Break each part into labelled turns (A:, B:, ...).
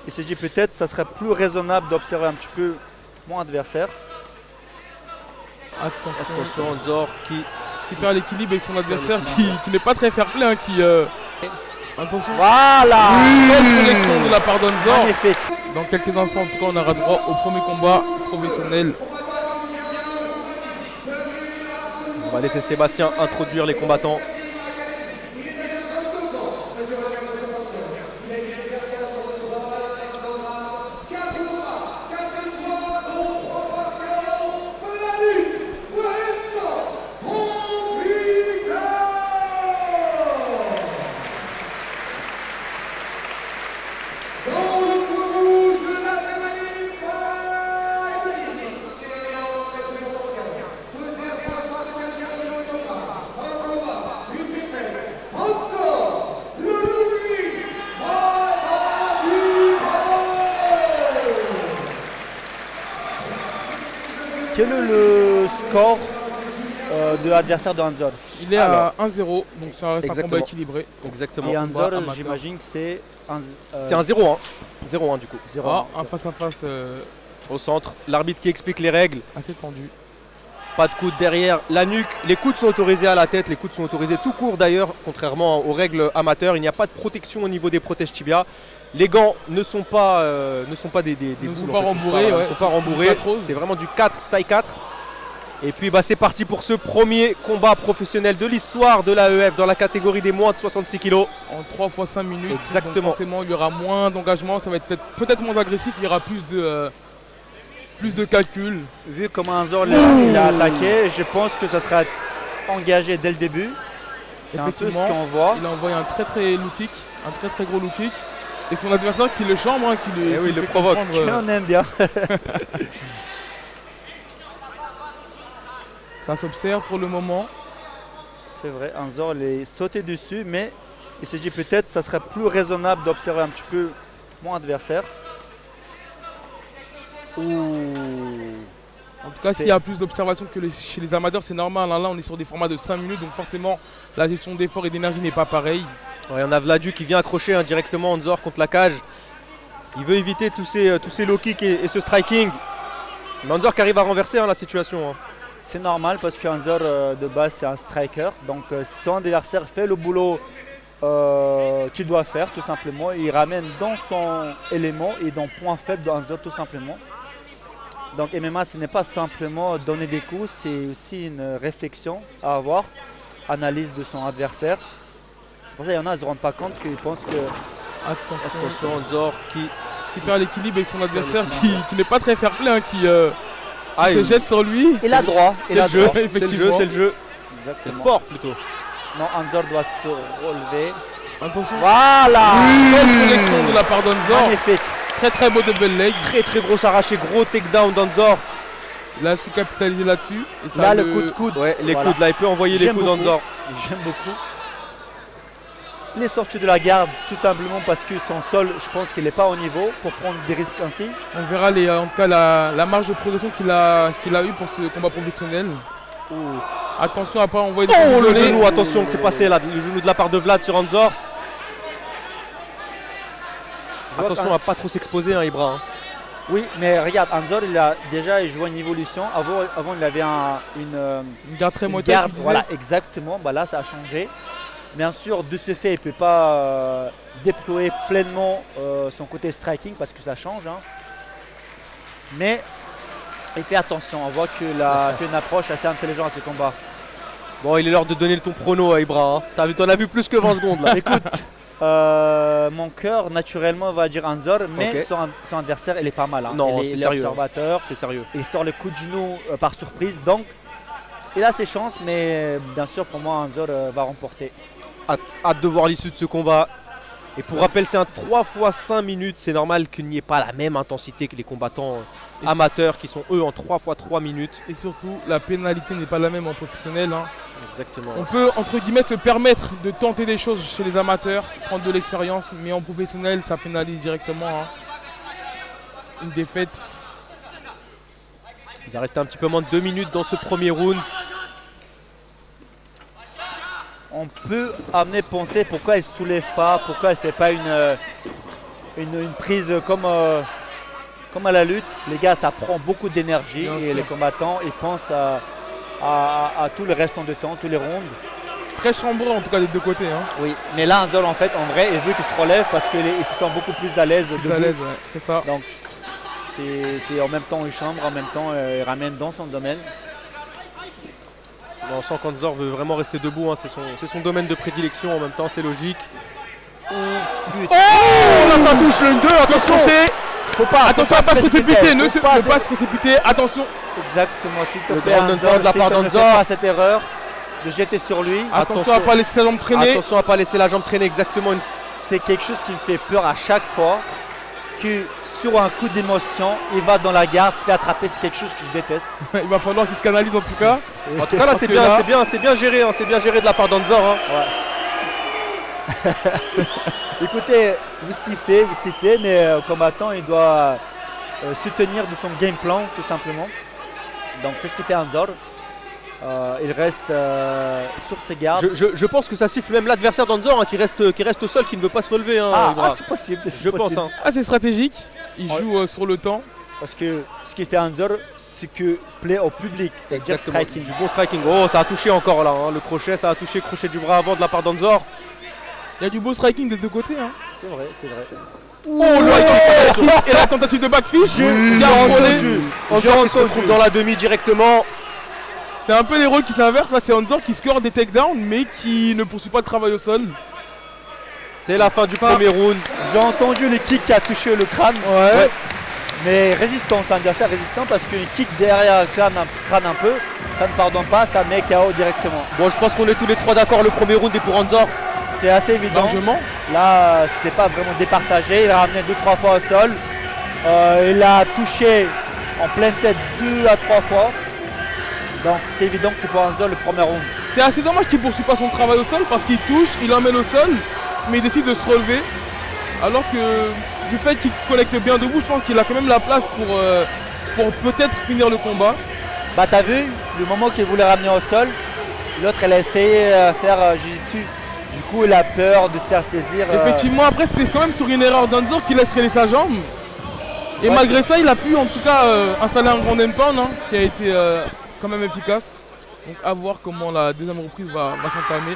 A: il s'est dit peut-être ça serait plus raisonnable d'observer un petit peu mon adversaire.
B: Attention, Anzor qui
C: perd l'équilibre avec son adversaire qui n'est pas très fair-play. Attention.
A: Voilà.
C: Bonne connexion de la part d'Anzor.
A: Magnifique.
C: Dans quelques instants, en tout cas, on aura droit au premier combat professionnel.
B: On va laisser Sébastien introduire les combattants.
A: Quel est le score de l'adversaire de Anzor?
C: Il est à 1-0, donc ça reste un combat équilibré.
B: Exactement.
A: Et Anzor, j'imagine que c'est
B: c'est un 0-1. 0-1 du coup.
C: Un face-à-face
B: au centre. L'arbitre qui explique les règles.
C: assez tendu.
B: Pas de coude derrière la nuque. Les coudes sont autorisés à la tête. Les coudes sont autorisés tout court d'ailleurs. Contrairement aux règles amateurs, il n'y a pas de protection au niveau des protèges tibia. Les gants ne sont pas des
C: Ils ne sont
B: boules,
C: pas rembourrés.
B: ne sont pas rembourrés. C'est vraiment du 4, taille 4. Et puis c'est parti pour ce premier combat professionnel de l'histoire de l'AEF dans la catégorie des moins de 66 kg.
C: En 3 fois 5 minutes.
B: Exactement.
C: Donc forcément, il y aura moins d'engagement. Ça va être peut-être moins agressif. Il y aura plus de calcul.
A: Vu comment Anzor il a attaqué, je pense que ça sera engagé dès le début. C'est un peu ce qu'on voit.
C: Il a envoyé un très low kick, un très gros low kick. Et son adversaire qui le chambre, qui
B: le provoque.
A: On aime bien.
C: Ça s'observe pour le moment.
A: C'est vrai, Anzor est sauté dessus, mais il s'est dit peut-être ça serait plus raisonnable d'observer un petit peu mon adversaire.
C: En tout cas, s'il y a plus d'observation que chez les amateurs, c'est normal. Là, on est sur des formats de 5 minutes, donc forcément, la gestion d'effort et d'énergie n'est pas pareille.
B: Ouais, on a Vladu qui vient accrocher directement Anzor contre la cage. Il veut éviter tous ces low kicks et ce striking. Mais Anzor qui arrive à renverser la situation.
A: C'est normal parce qu'Anzor de base c'est un striker. Donc son adversaire fait le boulot qu'il doit faire tout simplement. Il ramène dans son élément et dans le point faible d'Anzor tout simplement. Donc MMA ce n'est pas simplement donner des coups, c'est aussi une réflexion à avoir, analyse de son adversaire. C'est pour ça qu'il y en a, ils ne se rendent pas compte qu'ils pensent que...
B: Attention Anzor qui
C: perd l'équilibre avec son adversaire qui n'est pas très fair-play, qui se jette sur lui.
A: Il a droit.
B: C'est le jeu, c'est le jeu. C'est le sport plutôt.
A: Non, Anzor doit se relever.
C: Attention.
A: Voilà.
C: Bonne connexion de la part d'Anzor.
A: Magnifique.
C: Très beau double leg.
B: Très gros arraché, gros takedown d'Anzor.
C: Là, c'est capitalisé là-dessus.
A: Là, le coup de coude.
B: Ouais, les coudes, là, il peut envoyer les coups d'Anzor.
A: J'aime beaucoup. Il est sorti de la garde tout simplement parce que son sol, je pense qu'il n'est pas au niveau pour prendre des risques ainsi.
C: On verra en tout cas la marge de progression qu'il a eu pour ce combat professionnel. Attention à ne pas envoyer
B: le genou, attention que c'est passé là, le genou de la part de Vlad sur Anzor. Attention à pas trop s'exposer, Ibra.
A: Oui, mais regarde, Anzor il a déjà joué une évolution. Avant il avait une
C: garde très moite.
A: Voilà, exactement. Là, ça a changé. Bien sûr, de ce fait, il ne peut pas déployer pleinement son côté striking parce que ça change. Mais il fait attention. On voit qu'il a fait une approche assez intelligente à ce combat.
B: Bon, il est l'heure de donner ton prono à Ibra. T'en as vu plus que 20 secondes là.
A: Écoute, mon cœur naturellement va dire Anzor, mais son adversaire, il est pas mal.
B: Non, c'est sérieux.
A: Observateur.
B: C'est sérieux.
A: Il sort le coup de genou par surprise. Donc, il a ses chances, mais bien sûr, pour moi, Anzor va remporter.
B: Hâte de voir l'issue de ce combat. Et pour rappel, c'est un 3 fois 5 minutes. C'est normal qu'il n'y ait pas la même intensité que les combattants amateurs qui sont eux en 3 fois 3 minutes.
C: Et surtout, la pénalité n'est pas la même en professionnel.
B: Exactement.
C: On peut, entre guillemets, se permettre de tenter des choses chez les amateurs, prendre de l'expérience, mais en professionnel, ça pénalise directement. Une défaite.
B: Il va rester un petit peu moins de 2 minutes dans ce premier round.
A: On peut amener penser pourquoi elle ne soulève pas, pourquoi elle ne fait pas une prise comme à la lutte. Les gars, ça prend beaucoup d'énergie et les combattants, ils pensent à tout le restant de temps, tous les rounds.
C: Très chambreux en tout cas des deux côtés. Hein.
A: Oui, mais là, Hanzor, en fait, en vrai, il veut qu'il se relève parce qu'ils se sentent beaucoup plus à l'aise.
C: Plus à l'aise, ouais, c'est ça.
A: Donc, c'est en même temps il chambre, en même temps il ramène dans son domaine.
B: On sent qu'Hanzor veut vraiment rester debout, hein. C'est son domaine de prédilection, en même temps c'est logique.
A: Oh,
B: là ça touche le 2, attention.
A: Faut pas,
C: attention à ne pas se précipiter, ne pas se précipiter, attention.
A: Exactement, s'il te
B: Le
A: plaît,
B: grand
A: Hanzor,
B: de la part
A: ne fais
B: d'Hanzor.
A: pas cette erreur de jeter sur lui.
C: Attention à ne pas laisser sa jambe traîner.
B: Attention à ne pas laisser la jambe traîner, exactement.
A: C'est quelque chose qui me fait peur à chaque fois, que sur un coup d'émotion, il va dans la garde, se fait attraper, c'est quelque chose que je déteste.
C: Il va falloir qu'il se canalise en tout cas.
B: En tout cas là c'est bien géré, hein. C'est bien géré de la part d'Hanzor. Hein.
A: Ouais. Écoutez, vous sifflez, mais le combattant il doit se tenir de son game plan tout simplement. Donc c'est ce qu'il fait Hanzor. Il reste sur ses gardes.
B: Je pense que ça siffle même l'adversaire d'Hanzor, hein, qui reste au sol, qui ne veut pas se relever. Hein,
A: c'est possible.
B: Je pense. Hein.
C: Ah, c'est stratégique. Il joue sur le temps.
A: Parce que ce qu'il fait Hanzor, c'est que plaît au public. C'est-à-dire striking.
B: Du bon striking. Oh, ça a touché encore là. Hein. Le crochet, ça a touché crochet du bras avant de la part d'Hanzor.
C: Il y a du beau striking des deux côtés. Hein.
A: C'est vrai, c'est vrai.
C: Et la tentative de backfish.
A: J'ai entendu.
B: Hanzor qui se retrouve dans la demi directement.
C: C'est un peu les rôles qui s'inversent. Là, c'est Hanzor qui score des takedowns, mais qui ne poursuit pas le travail au sol.
B: C'est la fin du premier round.
A: J'ai entendu le kick qui a touché le crâne.
C: Ouais.
A: Mais résistant, c'est un adversaire résistant parce qu'une kick derrière le crâne un peu, ça ne pardonne pas, ça met KO directement.
B: Bon, je pense qu'on est tous les trois d'accord, le premier round est pour Hanzor.
A: C'est assez évident.
C: Largement.
A: Là, c'était pas vraiment départagé. Il a ramené 2-3 fois au sol. Il a touché en pleine tête 2 à 3 fois. Donc c'est évident que c'est pour Hanzor le premier round.
C: C'est assez dommage qu'il ne poursuit pas son travail au sol parce qu'il touche, il emmène au sol, mais il décide de se relever. Alors que du fait qu'il collecte bien debout, je pense qu'il a quand même la place pour peut-être finir le combat.
A: Bah t'as vu, le moment qu'il voulait ramener au sol, l'autre elle a essayé de faire jiu-jitsu. Du coup il a peur de se faire saisir.
C: Effectivement, après c'était quand même sur une erreur d'Hanzor qui laisse traîner sa jambe. Et malgré ça, il a pu en tout cas installer un grand endpound qui a été quand même efficace. Donc à voir comment la deuxième reprise va s'entamer.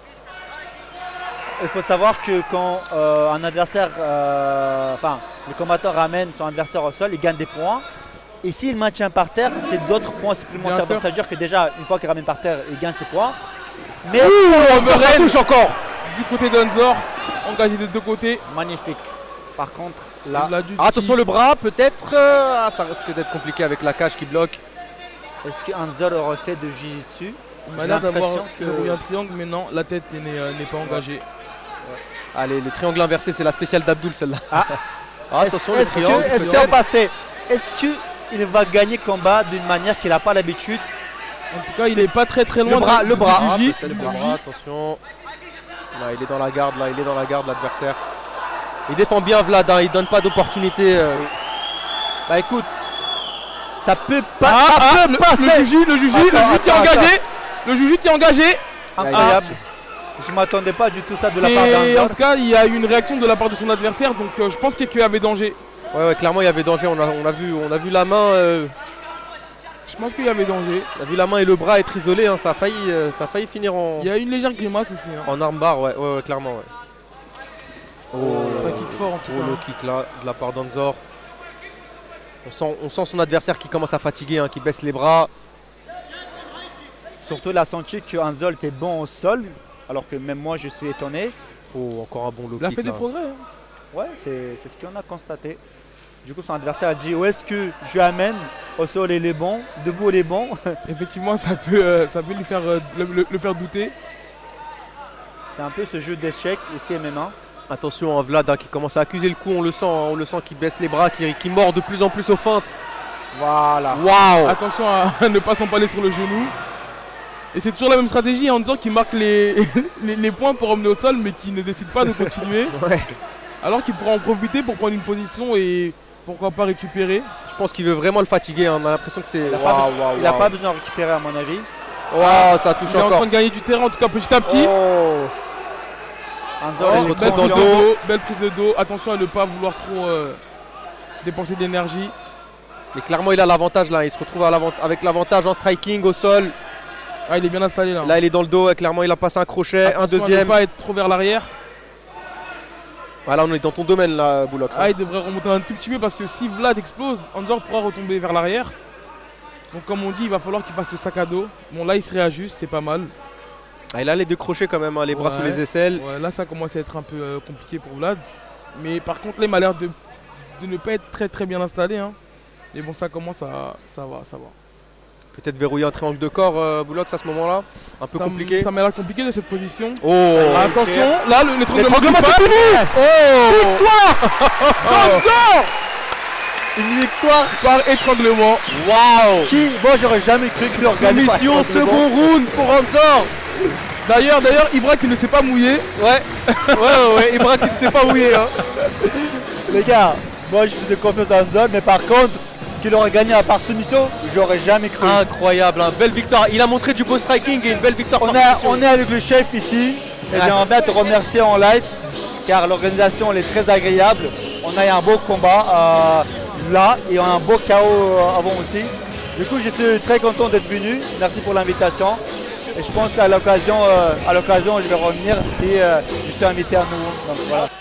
A: Il faut savoir que quand un adversaire, le combattant ramène son adversaire au sol, il gagne des points. Et s'il maintient par terre, c'est d'autres points supplémentaires. Donc ça veut dire que déjà, une fois qu'il ramène par terre, il gagne ses points. Mais
C: ça touche encore. Du côté d'Hanzor, engagé des deux côtés.
A: Magnifique. Par contre, là,
B: attention le bras, peut-être. Ça risque d'être compliqué avec la cage qui bloque.
A: Est-ce que Hanzor aurait fait de jiu-jitsu?
C: Il a l'air d'avoir un triangle, mais non, la tête n'est pas engagée.
A: Ouais.
B: Allez, les triangles inversés, c'est la spéciale d'Abdoul celle-là.
A: Attention, est-ce qu'il va gagner le combat d'une manière qu'il n'a pas l'habitude?
C: En tout cas, il n'est pas très loin.
B: Le bras, attention. Là, il est dans la garde, l'adversaire. Il défend bien Vlad, hein, il donne pas d'opportunité.
A: Bah écoute, ça peut pas passer.
C: Le juge qui est engagé. Le juge qui est engagé.
A: Incroyable. Je m'attendais pas du tout ça de la part d'Hanzor.
C: En tout cas, il y a eu une réaction de la part de son adversaire, donc je pense qu'il y avait danger.
B: Ouais, clairement il y avait danger. On a vu la main.
C: Je pense qu'il y avait danger.
B: On a vu la main et le bras être isolés. Hein, ça a failli finir en.
C: Il y a une légère grimace aussi. Hein.
B: En armbar, ouais, clairement. Ouais.
C: Ça kick fort en tout cas.
B: Le kick là de la part d'Hanzor. On sent son adversaire qui commence à fatiguer, hein, qui baisse les bras.
A: Surtout, il a senti que Hanzor était bon au sol, alors que même moi je suis étonné.
B: Oh, encore un bon low kick.
C: Il a fait
B: là.
C: des progrès. Hein.
A: Ouais, c'est ce qu'on a constaté. Du coup, son adversaire a dit où est-ce que je l'amène? Au sol, il est bon, debout, il est bon.
C: Effectivement, ça peut lui faire, le faire douter.
A: C'est un peu ce jeu d'échecs aussi MMA.
B: Attention, hein, Vlad hein, qui commence à accuser le coup, on le sent qu'il baisse les bras, qui mord de plus en plus aux feintes.
A: Voilà.
B: Waouh.
C: Attention à ne pas s'empaler sur le genou. Et c'est toujours la même stratégie en disant qu'il marque les points pour emmener au sol, mais qui ne décide pas de continuer.
B: Ouais.
C: Alors qu'il pourra en profiter pour prendre une position et pourquoi pas récupérer.
B: Je pense qu'il veut vraiment le fatiguer, hein. On a l'impression que c'est.
A: Il n'a pas besoin de récupérer à mon avis.
B: Wow, ça touche
C: il est
B: encore.
C: en train de gagner du terrain en tout cas petit à petit.
A: Anzor,
B: il se retrouve dans le dos.
C: Belle prise de dos. Attention à ne pas vouloir trop dépenser d'énergie.
B: Mais clairement, il a l'avantage là. Il se retrouve avec l'avantage en striking au sol.
C: Ah, il est bien installé là.
B: Là, il est dans le dos. Clairement, il a passé un crochet,
C: Attention
B: un deuxième.
C: à ne pas être trop vers l'arrière.
B: Voilà, on est dans ton domaine là, Boulox.
C: Ah, il devrait remonter un tout petit peu parce que si Vlad explose, Anzor pourra retomber vers l'arrière. Donc comme on dit, il va falloir qu'il fasse le sac à dos. Bon, là, il se réajuste, c'est pas mal.
B: Ah, il a les deux crochets quand même, hein, les bras sous les aisselles.
C: Ouais, là, ça commence à être un peu compliqué pour Vlad. Mais par contre, là, il m'a l'air de ne pas être très bien installé. Hein. Mais bon, ça commence à... ça va.
B: Peut-être verrouiller un triangle de corps, Boulox, à ce moment-là. Un peu compliqué.
C: Ça m'a l'air compliqué de cette position.
B: Oh,
C: attention, là, l'étranglement,
B: c'est fini.
C: Oh,
B: Victoire.
A: Une victoire
C: par étranglement.
B: Waouh.
A: qui, moi j'aurais jamais cru qu'il aurait gagné.
B: Mission second round pour Anzor.
C: D'ailleurs, Ibra qui ne s'est pas mouillé.
B: Ouais, Ibra qui ne s'est pas mouillé. Hein.
A: Les gars, moi je faisais confiance à Anzor, mais par contre, qu'il aurait gagné à part soumission, j'aurais jamais cru.
B: Incroyable, hein. Belle victoire. Il a montré du beau striking et une belle victoire.
A: On est avec le chef ici, et j'aimerais bien te remercier en live, car l'organisation elle est très agréable. On a eu un beau combat là, et on a un beau chaos avant aussi. Du coup, je suis très content d'être venu. Merci pour l'invitation. Et je pense qu'à l'occasion, je vais revenir si je suis invité à nouveau. Donc, voilà.